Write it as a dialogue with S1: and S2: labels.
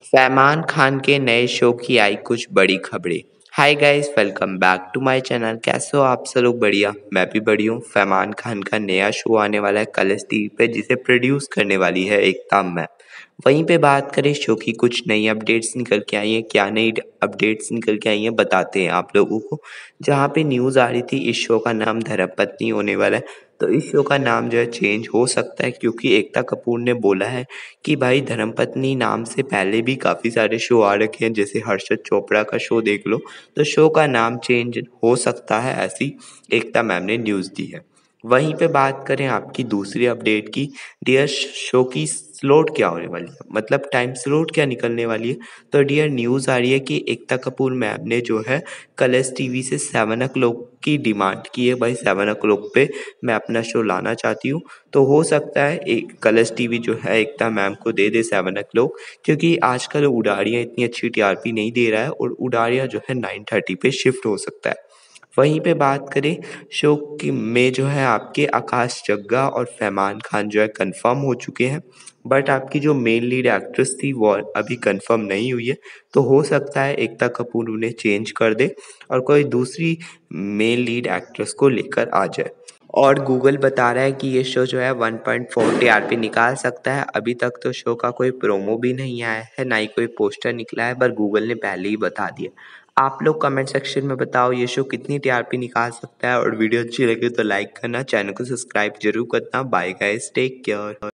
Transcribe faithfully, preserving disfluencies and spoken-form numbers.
S1: फैमान खान के नए शो की आई कुछ बड़ी खबरें। Hi guys, welcome back to my channel. कैसे हो आप सब लोग? बढ़िया, मैं भी बढ़िया हूँ। फैमान खान का नया शो आने वाला है कलर्स टीवी पे, जिसे प्रोड्यूस करने वाली है एकता मैम। वहीं पे बात करें शो की कुछ नई अपडेट्स निकल के आई हैं। क्या नई अपडेट्स निकल के आई हैं बताते हैं आप लोगों को। जहाँ पे न्यूज़ आ रही थी इस शो का नाम धर्मपत्नी होने वाला है, तो इस शो का नाम जो है चेंज हो सकता है, क्योंकि एकता कपूर ने बोला है कि भाई धर्मपत्नी नाम से पहले भी काफ़ी सारे शो आ रखे हैं, जैसे हर्षद चोपड़ा का शो देख लो, तो शो का नाम चेंज हो सकता है, ऐसी एकता मैम ने न्यूज़ दी है। वहीं पे बात करें आपकी दूसरी अपडेट की, डियर शो की स्लॉट क्या होने वाली है, मतलब टाइम स्लॉट क्या निकलने वाली है। तो डियर न्यूज़ आ रही है कि एकता कपूर मैम ने जो है कलर्स टीवी से सेवन ओ क्लॉक की डिमांड की है। भाई सेवन ओ क्लॉक पे मैं अपना शो लाना चाहती हूँ, तो हो सकता है एक कलर्स टीवी जो है एकता मैम को दे दे सेवन ओ क्लॉक, क्योंकि आजकल उडारियाँ इतनी अच्छी टीआरपी नहीं दे रहा है और उडारियाँ जो है नाइन थर्टी पे शिफ्ट हो सकता है। वहीं पे बात करें शो की में जो है आपके आकाश जग्गा और फैमान खान जो है कंफर्म हो चुके हैं, बट आपकी जो मेन लीड एक्ट्रेस थी वो अभी कंफर्म नहीं हुई है। तो हो सकता है एकता कपूर उन्हें चेंज कर दे और कोई दूसरी मेन लीड एक्ट्रेस को लेकर आ जाए। और गूगल बता रहा है कि ये शो जो है वन पॉइंट फोर टीआरपी निकाल सकता है। अभी तक तो शो का कोई प्रोमो भी नहीं आया है, ना ही कोई पोस्टर निकला है, पर गूगल ने पहले ही बता दिया। आप लोग कमेंट सेक्शन में बताओ ये शो कितनी टीआरपी निकाल सकता है, और वीडियो अच्छी लगे तो लाइक करना, चैनल को सब्सक्राइब जरूर करना। Bye guys, take care.